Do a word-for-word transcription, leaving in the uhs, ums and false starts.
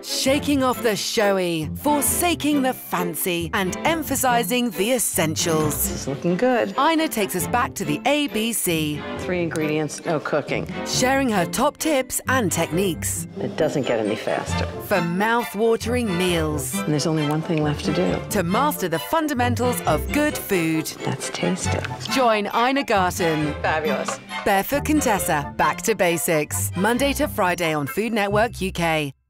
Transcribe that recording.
Shaking off the showy, forsaking the fancy, and emphasizing the essentials. This is looking good. Ina takes us back to the A B C. Three ingredients, no cooking. Sharing her top tips and techniques. It doesn't get any faster. For mouth-watering meals. And there's only one thing left to do. To master the fundamentals of good food. That's tasty. Join Ina Garten. Fabulous. Barefoot Contessa, back to basics. Monday to Friday on Food Network U K.